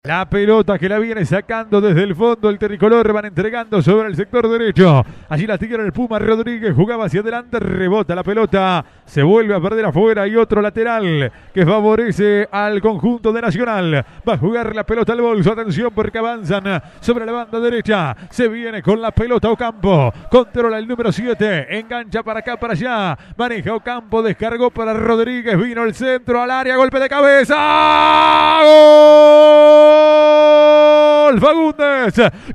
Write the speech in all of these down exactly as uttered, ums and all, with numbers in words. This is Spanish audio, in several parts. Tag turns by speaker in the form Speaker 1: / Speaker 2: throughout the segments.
Speaker 1: La pelota que la viene sacando desde el fondo el tricolor, van entregando sobre el sector derecho. Allí la tira el Puma Rodríguez, jugaba hacia adelante, rebota la pelota, se vuelve a perder afuera y otro lateral que favorece al conjunto de Nacional. Va a jugar la pelota al bolso, atención porque avanzan sobre la banda derecha. Se viene con la pelota Ocampo, controla el número siete, engancha para acá, para allá, maneja Ocampo, descargó para Rodríguez, vino el centro al área, golpe de cabeza, ¡gol! ¡Gol! Fagundes,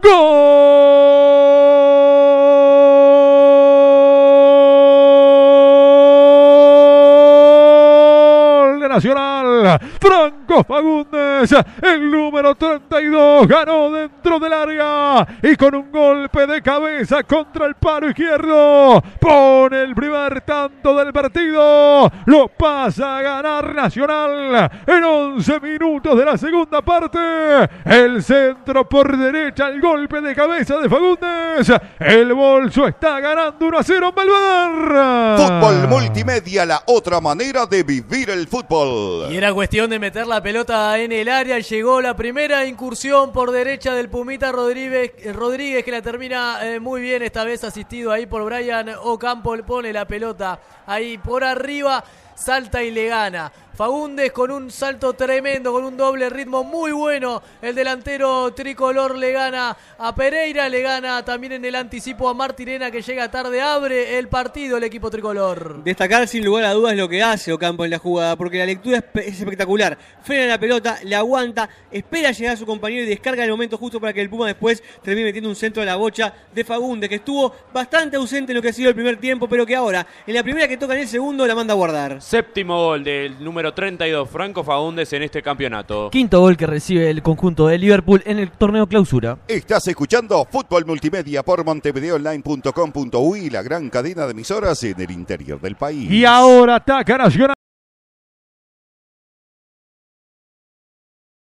Speaker 1: gol de Nacional, Franco Fagundes, el número treinta y dos, ganó dentro del área y con un golpe de cabeza contra el palo izquierdo, pone el primer tanto del partido, lo pasa a ganar Nacional en once minutos de la segunda parte, el centro por derecha, el golpe de cabeza de Fagundes, el bolso está ganando uno a cero en Belvedere.
Speaker 2: Fútbol Multimedia, la otra manera de vivir el fútbol.
Speaker 3: Y era cuestión de meter la pelota en el área, llegó la primera incursión por derecha del Pumita Rodríguez, Rodríguez que la termina eh, muy bien, esta vez asistido ahí por Brian Ocampo, le pone la pelota ahí por arriba, salta y le gana. Fagundes con un salto tremendo, con un doble ritmo muy bueno. El delantero tricolor le gana a Pereira, le gana también en el anticipo a Martirena, que llega tarde, abre el partido el equipo tricolor.
Speaker 4: Destacar sin lugar a dudas lo que hace Ocampo en la jugada, porque la lectura es, es espectacular. Frena la pelota, la aguanta, espera llegar a su compañero y descarga el momento justo para que el Puma después termine metiendo un centro a la bocha de Fagundes, que estuvo bastante ausente en lo que ha sido el primer tiempo, pero que ahora, en la primera que toca en el segundo, la manda a guardar.
Speaker 5: Séptimo gol del número treinta y dos, Franco Fagundes, en este campeonato.
Speaker 6: Quinto gol que recibe el conjunto de Liverpool en el torneo clausura.
Speaker 2: Estás escuchando Fútbol Multimedia por montevideo online punto com punto uy, la gran cadena de emisoras en el interior del país.
Speaker 1: Y ahora ataca Nacional.